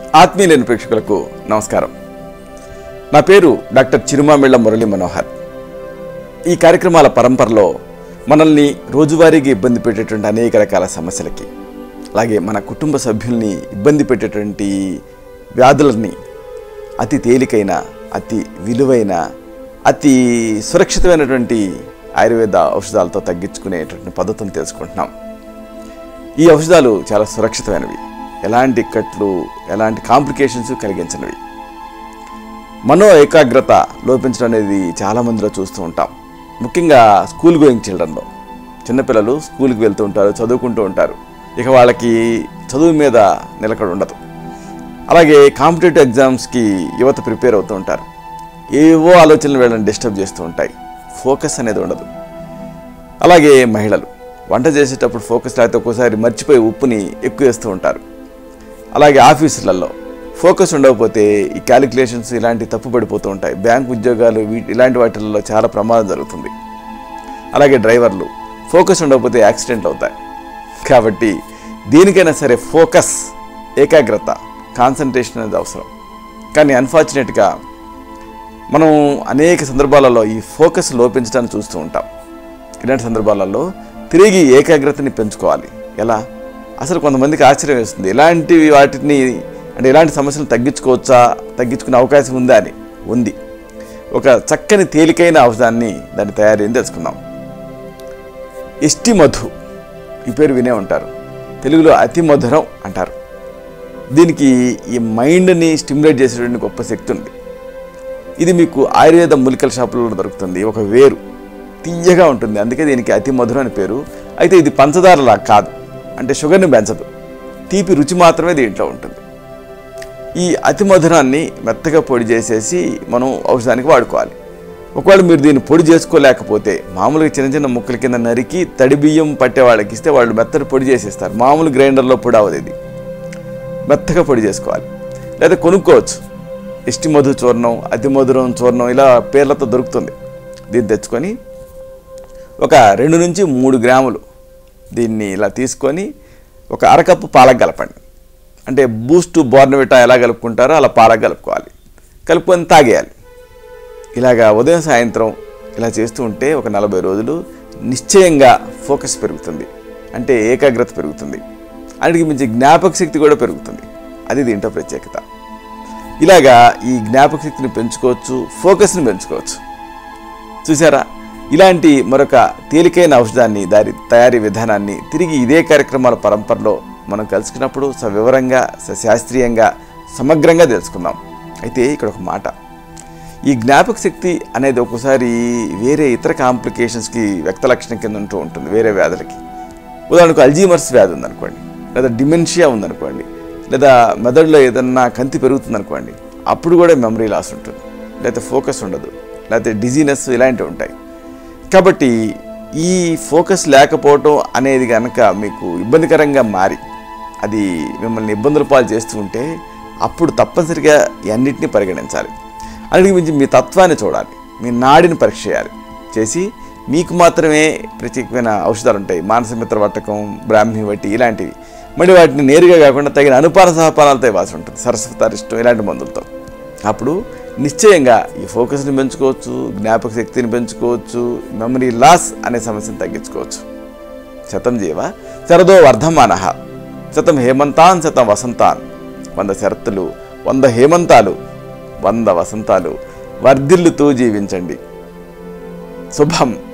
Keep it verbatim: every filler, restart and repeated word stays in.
ఆత్మీయులైన ప్రేక్షకులకు నమస్కారం. నా పేరు డాక్టర్ చిరుమామిళ్ళ మురళి మనోహర్. ఈ కార్యక్రమాల పరంపరలో మనల్ని రోజువారీగా ఇబ్బంది పెట్టేటువంటి అనేక రకాల సమస్యలకి, అలాగే మన కుటుంబ సభ్యుల్ని ఇబ్బంది పెట్టేటువంటి వ్యాధులని అతి తేలికైన, అతి విలువైన, అతి సురక్షితమైనటువంటి ఆయుర్వేద ఔషధాలతో తగ్గించుకునేటువంటి పద్ధతులను తెలుసుకుంటున్నాం. ఈ ఔషధాలు చాలా సురక్షితమైనవి, ఎలాంటి ఇక్కట్లు, ఎలాంటి కాంప్లికేషన్స్ కలిగించినవి. మనో ఏకాగ్రత లోపించడం అనేది చాలామందిలో చూస్తూ ఉంటాం. ముఖ్యంగా స్కూల్ గోయింగ్ చిల్డ్రన్లో, చిన్నపిల్లలు స్కూల్కి వెళ్తూ ఉంటారు, చదువుకుంటూ ఉంటారు. ఇక వాళ్ళకి చదువు మీద నిలకడ ఉండదు. అలాగే కాంపిటేటివ్ ఎగ్జామ్స్కి యువత ప్రిపేర్ అవుతూ ఉంటారు. ఏవో ఆలోచనలు వీళ్ళని డిస్టర్బ్ చేస్తూ ఉంటాయి. ఫోకస్ అనేది ఉండదు. అలాగే మహిళలు వంట చేసేటప్పుడు ఫోకస్ లేకపోతే ఒక్కోసారి మర్చిపోయి ఉప్పుని ఎక్కువ వేస్తూ ఉంటారు. అలాగే ఆఫీసులలో ఫోకస్ ఉండకపోతే ఈ క్యాలిక్యులేషన్స్ ఇలాంటి తప్పు పడిపోతూ ఉంటాయి. బ్యాంక్ ఉద్యోగాలు వీటి ఇలాంటి వాటిల్లో చాలా ప్రమాదం జరుగుతుంది. అలాగే డ్రైవర్లు ఫోకస్ ఉండకపోతే యాక్సిడెంట్లు అవుతాయి. కాబట్టి దేనికైనా సరే ఫోకస్, ఏకాగ్రత, కాన్సన్ట్రేషన్ అనేది అవసరం. కానీ అన్ఫార్చునేట్గా మనం అనేక సందర్భాలలో ఈ ఫోకస్ లోపించడాన్ని చూస్తూ ఉంటాం. ఇలాంటి సందర్భాలలో తిరిగి ఏకాగ్రతని పెంచుకోవాలి. ఎలా? అసలు కొంతమందికి ఆశ్చర్యం వేస్తుంది. ఇలాంటి వాటిని అంటే ఇలాంటి సమస్యలు తగ్గించుకోవచ్చా, తగ్గించుకునే అవకాశం ఉందా అని. ఉంది. ఒక చక్కని తేలికైన ఔషధాన్ని దాన్ని తయారీ అని తెలుసుకుందాం. హెచ్.నో ఈ పేరు వినే ఉంటారు. తెలుగులో అతి మధురం అంటారు. దీనికి ఈ మైండ్ని స్టిమ్యులేట్ చేసేటువంటి గొప్ప శక్తి ఉంది. ఇది మీకు ఆయుర్వేద మూలికల షాపులలో దొరుకుతుంది. ఒక వేరు తీయగా ఉంటుంది, అందుకే దీనికి అతి మధురం అని పేరు. అయితే ఇది పంచదారలా కాదు, అంటే షుగర్ని పెంచదు, తీపి రుచి మాత్రమే దీంట్లో ఉంటుంది. ఈ అతి మధురాన్ని మెత్తగా పొడి చేసేసి మనం ఔషధానికి వాడుకోవాలి. ఒకవేళ మీరు దీన్ని పొడి చేసుకోలేకపోతే మామూలుగా చిన్న చిన్న ముక్కల కింద నరికి తడి బియ్యం పట్టే వాళ్ళకి ఇస్తే వాళ్ళు మెత్తటి పొడి చేసేస్తారు. మామూలు గ్రైండర్లో పొడి అవ్వదు. ఇది మెత్తగా పొడి చేసుకోవాలి. లేదా కొనుక్కోవచ్చు. హెచ్.నో చూర్ణం, అతి మధురం చూర్ణం ఇలా పేర్లతో దొరుకుతుంది. దీన్ని తెచ్చుకొని ఒక రెండు నుంచి మూడు గ్రాములు దీన్ని ఇలా తీసుకొని ఒక అరకప్పు పాలకు కలపండి. అంటే బూస్ట్, బోర్నవిటా ఎలా కలుపుకుంటారో అలా పాలకు కలుపుకోవాలి. కలుపుకొని తాగేయాలి. ఇలాగా ఉదయం సాయంత్రం ఇలా చేస్తూ ఉంటే ఒక నలభై రోజులు నిశ్చయంగా ఫోకస్ పెరుగుతుంది, అంటే ఏకాగ్రత పెరుగుతుంది. అన్నిటికి మించి జ్ఞాపక శక్తి కూడా పెరుగుతుంది. అది దీంట్లో ప్రత్యేకత. ఇలాగా ఈ జ్ఞాపక శక్తిని పెంచుకోవచ్చు, ఫోకస్ని పెంచుకోవచ్చు. చూసారా? ఇలాంటి మరొక తేలికైన ఔషధాన్ని, దాని తయారీ విధానాన్ని తిరిగి ఇదే కార్యక్రమాల పరంపరలో మనం కలుసుకున్నప్పుడు సవివరంగా, సశాస్త్రీయంగా, సమగ్రంగా తెలుసుకుందాం. అయితే ఇక్కడ ఒక మాట, ఈ జ్ఞాపక శక్తి అనేది ఒక్కోసారి వేరే ఇతర కాంప్లికేషన్స్కి వ్యక్త లక్షణం కింద ఉంటూ ఉంటుంది. వేరే వ్యాధులకి, ఉదాహరణకు అల్జీమర్స్ వ్యాధి ఉందనుకోండి, లేదా డిమెన్షియా ఉందనుకోండి, లేదా మెదడులో ఏదన్నా కంతి పెరుగుతుందనుకోండి, అప్పుడు కూడా మెమరీ లాస్ ఉంటుంది, లేకపోతే ఫోకస్ ఉండదు, లేకపోతే డిజీనెస్ ఇలాంటివి ఉంటాయి. కాబట్టి ఈ ఫోకస్ లేకపోవటం అనేది కనుక మీకు ఇబ్బందికరంగా మారి అది మిమ్మల్ని ఇబ్బందుల పాలు చేస్తూ ఉంటే అప్పుడు తప్పనిసరిగా అన్నింటినీ పరిగణించాలి. అన్నిటికి మించి మీ తత్వాన్ని చూడాలి, మీ నాడిని పరీక్ష చేయాలి. చేసి మీకు మాత్రమే ప్రత్యేకమైన ఔషధాలు ఉంటాయి. మానసమిత్ర వట్టకం, బ్రాహ్మీ వట్టి ఇలాంటివి. మళ్ళీ వాటిని నేరుగా కాకుండా తగిన అనుపాన సహపానాలతో ఇవ్వాల్సి ఉంటుంది, సరస్వతారిష్టం ఇలాంటి మందులతో. అప్పుడు నిశ్చయంగా ఈ ఫోకస్ని పెంచుకోవచ్చు, జ్ఞాపక శక్తిని పెంచుకోవచ్చు, మెమరీ లాస్ అనే సమస్యను తగ్గించుకోవచ్చు. శతం జీవ శరదో వర్ధమానః, శతం హేమంతాన్ శతం వసంతాన్. వంద శరత్తులు, వంద హేమంతాలు, వంద వసంతాలు వర్ధిల్లుతూ జీవించండి. శుభం.